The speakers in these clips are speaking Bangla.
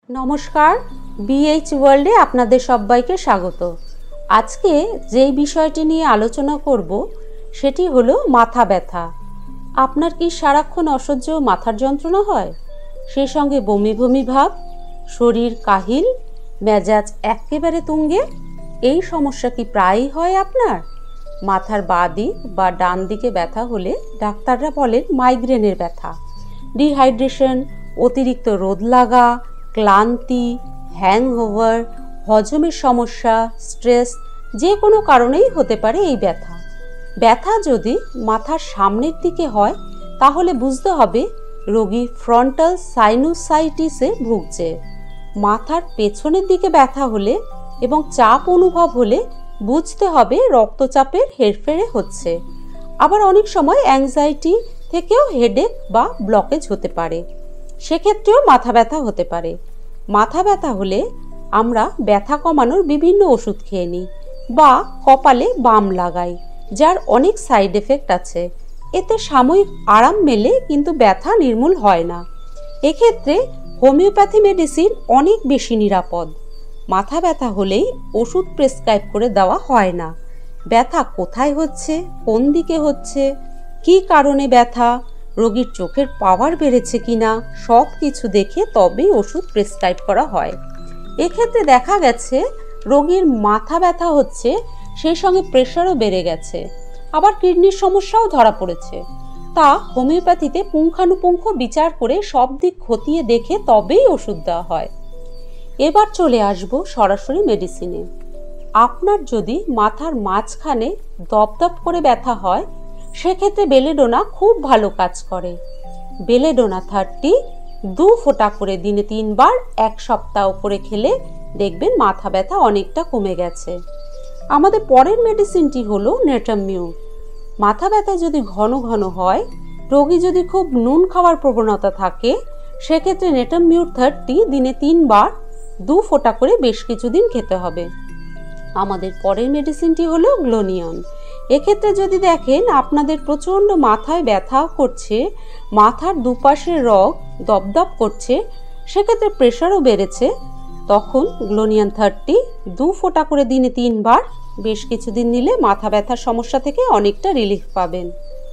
নমস্কার, বিএইচ ওয়ার্ল্ডে আপনাদের সবাইকে স্বাগত। আজকে যেই বিষয়টি নিয়ে আলোচনা করব সেটি হলো মাথা ব্যথা। আপনার কি সারাক্ষণ অসহ্য মাথার যন্ত্রণা হয়? সেই সঙ্গে বমি বমি ভাব, শরীর কাহিল, মেজাজ একেবারে তুঙ্গে? এই সমস্যা কি প্রায়ই হয় আপনার? মাথার বাঁ দিক বা ডান দিকে ব্যথা হলে ডাক্তাররা বলেন মাইগ্রেনের ব্যথা। ডিহাইড্রেশন, অতিরিক্ত রোদ লাগা, ক্লান্তি, হ্যাংওভার, হজমের সমস্যা, স্ট্রেস, যে কোনো কারণেই হতে পারে এই ব্যথা। ব্যথা যদি মাথার সামনের দিকে হয় তাহলে বুঝতে হবে রোগী ফ্রন্টাল সাইনুসাইটিসে ভুগছে। মাথার পেছনের দিকে ব্যথা হলে এবং চাপ অনুভব হলে বুঝতে হবে রক্তচাপের হেরফেরে হচ্ছে। আবার অনেক সময় অ্যাংজাইটি থেকেও হেডেক বা ব্লকেজ হতে পারে, সেক্ষেত্রেও মাথা ব্যথা হতে পারে। মাথা ব্যথা হলে আমরা ব্যথা কমানোর বিভিন্ন ওষুধ খেয়ে নিই বা কপালে বাম লাগাই, যার অনেক সাইড এফেক্ট আছে। এতে সাময়িক আরাম মেলে কিন্তু ব্যথা নির্মূল হয় না। এক্ষেত্রে হোমিওপ্যাথি মেডিসিন অনেক বেশি নিরাপদ। মাথা ব্যথা হলেই ওষুধ প্রেসক্রাইব করে দেওয়া হয় না। ব্যথা কোথায় হচ্ছে, কোন দিকে হচ্ছে, কী কারণে ব্যথা, রোগীর চোখের পাওয়ার বেড়েছে কিনা, সব কিছু দেখে তবেই ওষুধ প্রেসক্রাইব করা হয়। এক্ষেত্রে দেখা গেছে রোগীর মাথা ব্যথা হচ্ছে, সেই সঙ্গে প্রেশারও বেড়ে গেছে, আবার কিডনির সমস্যাও ধরা পড়েছে। তা হোমিওপ্যাথিতে পুঙ্খানুপুঙ্খ বিচার করে সব দিক খতিয়ে দেখে তবেই ওষুধ দেওয়া হয়। এবার চলে আসব সরাসরি মেডিসিনে। আপনার যদি মাথার মাঝখানে দপদপ করে ব্যথা হয় সেক্ষেত্রে বেলেডোনা খুব ভালো কাজ করে। বেলেডোনা 30 2 ফোঁটা করে দিনে 3 বার 1 সপ্তাহ করে খেলে দেখবেন মাথা ব্যথা অনেকটা কমে গেছে। আমাদের পরের মেডিসিনটি হলো নেটামিউর। মাথা ব্যথা যদি ঘন ঘন হয়, রোগী যদি খুব নুন খাওয়ার প্রবণতা থাকে, সেক্ষেত্রে নেটামিউর 30 দিনে 3 বার 2 ফোঁটা করে বেশ কিছুদিন খেতে হবে। আমাদের পরের মেডিসিনটি হলো গ্লোনিয়ন। এক্ষেত্রে যদি দেখেন আপনাদের প্রচণ্ড মাথায় ব্যথা করছে, মাথার দুপাশের রগ দপদপ করছে, সেক্ষেত্রে প্রেশারও বেড়েছে, তখন গ্লোনিয়ন 30 2 ফোঁটা করে দিনে 3 বার বেশ কিছুদিন নিলে মাথা ব্যথার সমস্যা থেকে অনেকটা রিলিফ পাবেন।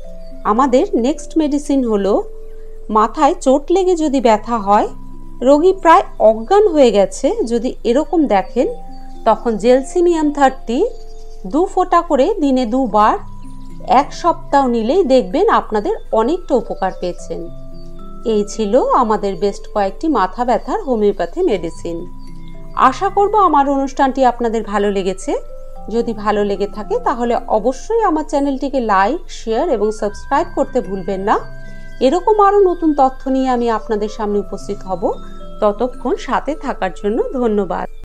আমাদের নেক্সট মেডিসিন হলো মাথায় চোট লেগে যদি ব্যথা হয়, রোগী প্রায় অজ্ঞান হয়ে গেছে, যদি এরকম দেখেন তখন জেলসিমিয়াম 30 2 ফোঁটা করে দিনে 2 বার 1 সপ্তাহ নিলেই দেখবেন আপনাদের অনেকটা উপকার পেয়েছেন। এই ছিল আমাদের বেস্ট কয়েকটি মাথা ব্যথার হোমিওপ্যাথি মেডিসিন। আশা করব আমার অনুষ্ঠানটি আপনাদের ভালো লেগেছে। যদি ভালো লেগে থাকে তাহলে অবশ্যই আমার চ্যানেলটিকে লাইক, শেয়ার এবং সাবস্ক্রাইব করতে ভুলবেন না। এরকম আরও নতুন তথ্য নিয়ে আমি আপনাদের সামনে উপস্থিত হব। ততক্ষণ সাথে থাকার জন্য ধন্যবাদ।